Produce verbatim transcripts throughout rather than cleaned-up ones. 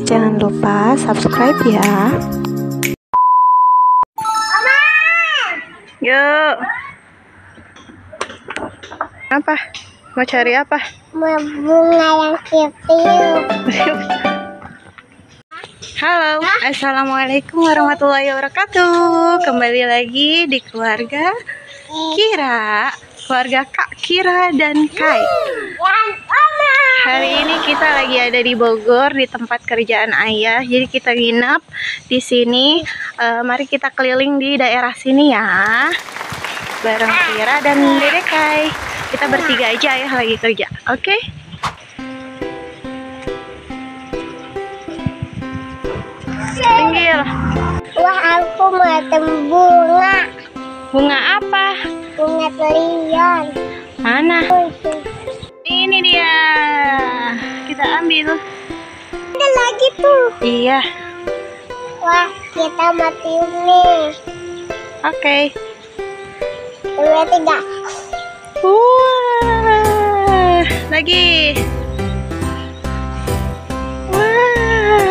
Jangan lupa subscribe ya. Yuk. Apa? Mau cari apa? Mau bunga yang kecil. Halo, assalamualaikum warahmatullahi wabarakatuh. Kembali lagi di keluarga Kira, keluarga Kak Kira dan Kai. Hari ini kita lagi ada di Bogor di tempat kerjaan ayah. Jadi kita nginep di sini. E, mari kita keliling di daerah sini ya, bareng Kira dan Dede Kai. Kita bertiga aja, ayah lagi kerja. Oke? Okay? Pinggir. Wah, aku mau bunga. Bunga apa? Bunga telion. Mana? Ini dia. Kita ambil. Ada lagi tuh. Iya. Wah, kita mati nih. Oke. Okay. Dua, tiga. Wah, lagi. Wah.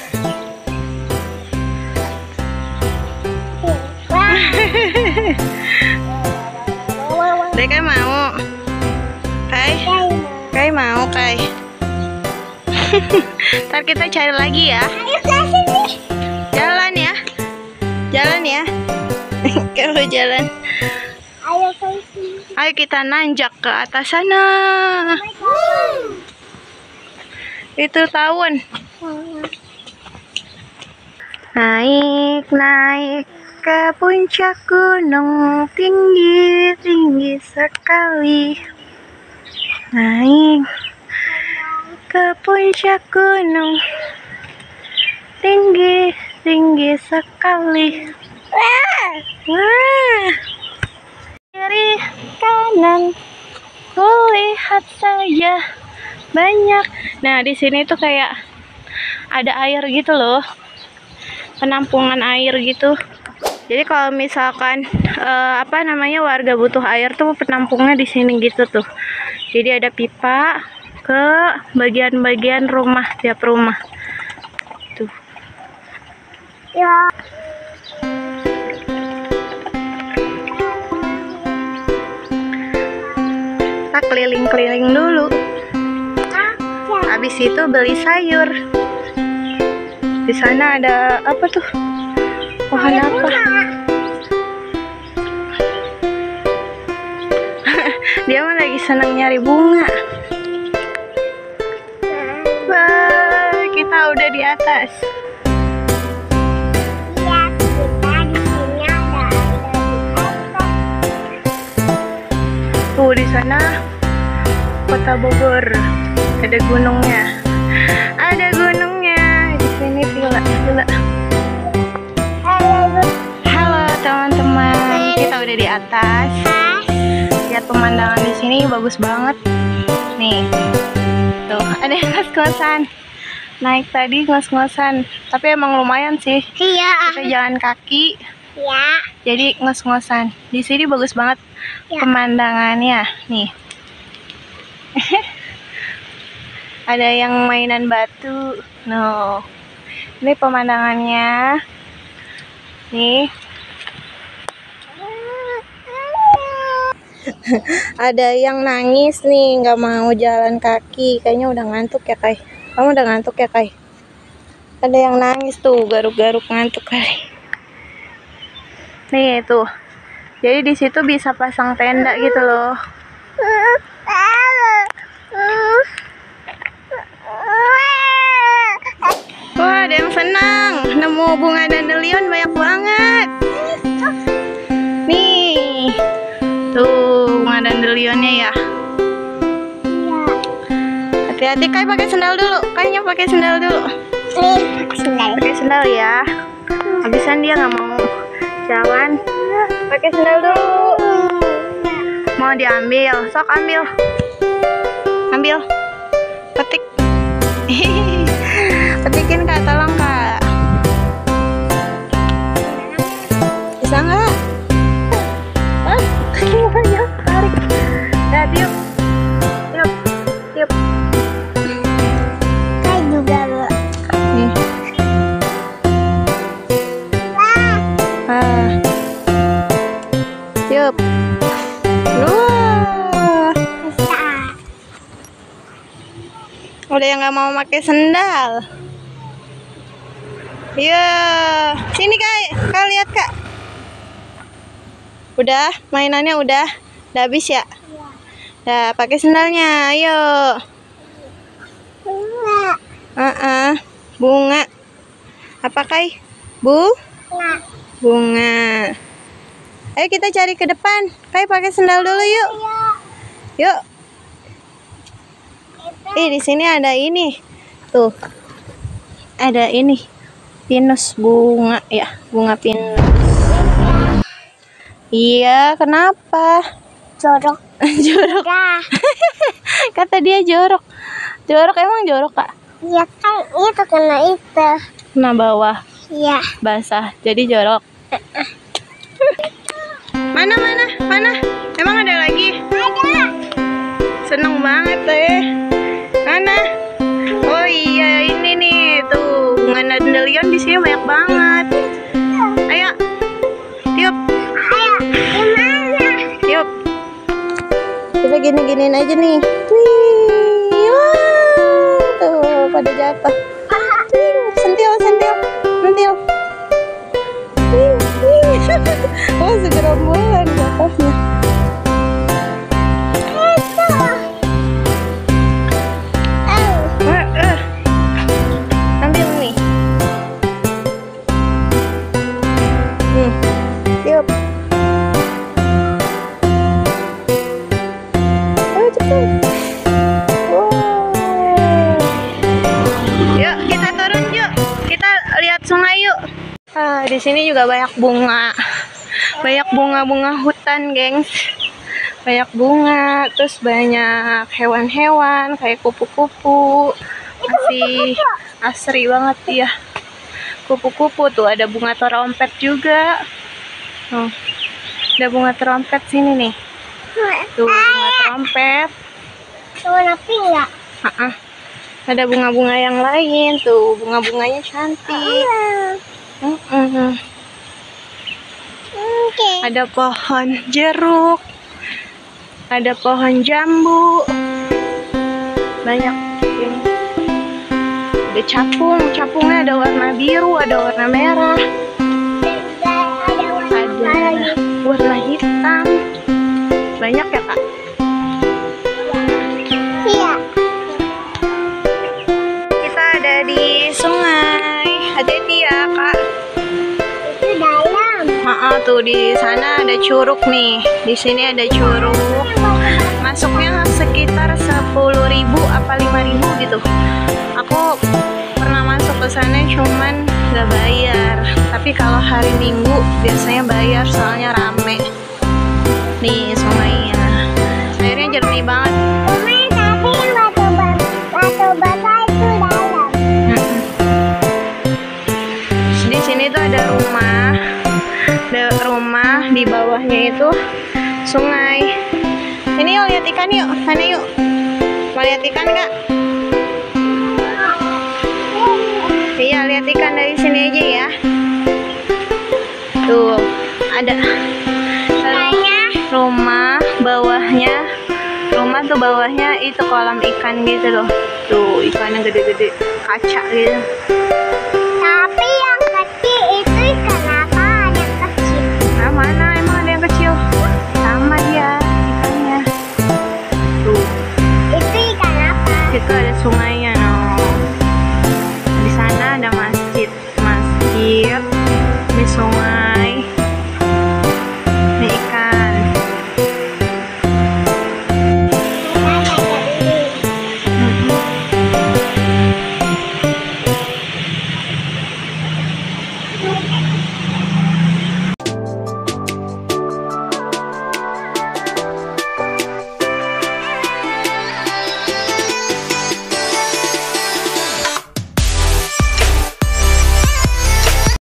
Dek, Kai mau? Kai? Kai mau, Kai? Ntar kita cari lagi ya. Jalan ya. Jalan ya. Kalau jalan. Ayo, sini. Ayo kita nanjak ke atas sana. Itu tawon. Naik, naik ke puncak gunung, tinggi, tinggi sekali. Naik ke puncak gunung, tinggi, tinggi sekali. Wah, kiri kanan, kulihat saja banyak. Nah, di sini tuh kayak ada air gitu loh, penampungan air gitu. Jadi kalau misalkan uh, apa namanya warga butuh air tuh penampungnya di sini gitu tuh. Jadi ada pipa ke bagian-bagian rumah, tiap rumah. Tuh. Ya. Kita keliling-keliling dulu. Habis itu beli sayur. Di sana ada apa tuh? Pohon apa? Dia mah lagi senang nyari bunga. Wah, kita udah di atas. Iya, kita di sini ada ada. Tuh di sana Kota Bogor. Ada gunungnya. Ada gunungnya. Di sini villa, villa. Halo teman-teman, kita udah di atas. Lihat pemandangan di sini bagus banget. Nih, tuh ada yang ngos-ngosan. Naik tadi ngos-ngosan, tapi emang lumayan sih. Iya. Kita jalan kaki. Ya. Jadi ngos-ngosan. Di sini bagus banget Ya. Pemandangannya. Nih, ada yang mainan batu. No, ini pemandangannya. Nih. Ada yang nangis nih, nggak mau jalan kaki. Kayaknya udah ngantuk ya, Kai. Kamu udah ngantuk ya, Kai? Ada yang nangis tuh, garuk-garuk ngantuk, Kai. Nih tuh. Jadi di situ bisa pasang tenda gitu loh. Wah, ada yang senang. Nemu bunga dandelion banyak banget. Nih. Tuh, bunga dandelionnya ya. Hati-hati, Kai, pakai sendal dulu. Kayaknya pakai sendal dulu. Nih, sendal. Pakai sendal ya. Habisan dia nggak mau jalan. Pakai sendal dulu. Mau diambil, sok ambil. Ambil. Petik. Petikin, Kak, tolong, Kak. Bisa nggak? Hah? Ayo, tarik. Lihat, yuk. Yuk. Yuk. Kai juga. Nih. Udah yang nggak mau pakai sendal. Iya, sini kak, kak lihat kak. Udah, mainannya udah, udah habis ya? Udah, pakai sendalnya, ayo. Bunga. Uh -uh. Bunga. Apa kai? Bu? Bunga. Bunga. Ayo kita cari ke depan. Kai pakai sendal dulu yuk. Yuk. Ih, di sini ada ini. Tuh. Ada ini. Pinus bunga ya, bunga pinus. Iya, kenapa? Jorok. Jorok. Dah. Kata dia jorok. Jorok emang jorok, Kak? Iya kan itu kena itu. Kena bawah. Iya. Basah. Jadi jorok. Mana mana? Mana? Emang ada lagi? Ada. Seneng banget deh. Mana? Oh iya, ini nih tuh bunga dandelion di sini banyak banget. Ayo, tiup, Ayo, gimana? tiup. Kita gini-giniin aja nih. Wih, wah, tuh pada jatuh. Wih, sentil, sentil, sentil. Wih, wih. Oh, segerombolan jatuhnya. Yuk kita turun yuk, kita lihat sungai yuk. Ah, di sini juga banyak bunga, banyak bunga-bunga hutan, gengs. Banyak bunga, terus banyak hewan-hewan kayak kupu-kupu. Masih asri banget ya. Kupu-kupu tuh, ada bunga terompet juga. Oh, ada bunga terompet sini nih. Tuh bunga terompet. Warna pink nggak? Ha-ha. Ada bunga-bunga yang lain tuh, bunga-bunganya cantik. Mm-mm. Oke. Ada pohon jeruk, ada pohon jambu, banyak ini. Ada capung, capungnya ada warna biru, ada warna merah, ada warna hitam. Banyak ya kak? Iya. Kita ada di sungai. Hati-hati ya kak. Itu dalam. Maaf tuh di sana ada curug nih. Di sini ada curug. Masuknya sekitar sepuluh ribu apa lima ribu gitu. Aku pernah masuk ke sana cuman nggak bayar. Tapi kalau hari Minggu biasanya bayar soalnya rame. Nih sungainya. Airnya jernih banget. Cuma tapi batu bata batu bata itu dalam. Di sini tuh ada rumah, ada rumah di bawahnya itu sungai. Ini yuk lihat ikan yuk, mana yuk? Mau lihat ikan nggak? Iya lihat ikan dari sini aja ya. Tuh ada rumah bawahnya, rumah tuh bawahnya itu kolam ikan gitu loh. Tuh ikan yang gede-gede, kaca gitu. Tapi yang kecil itu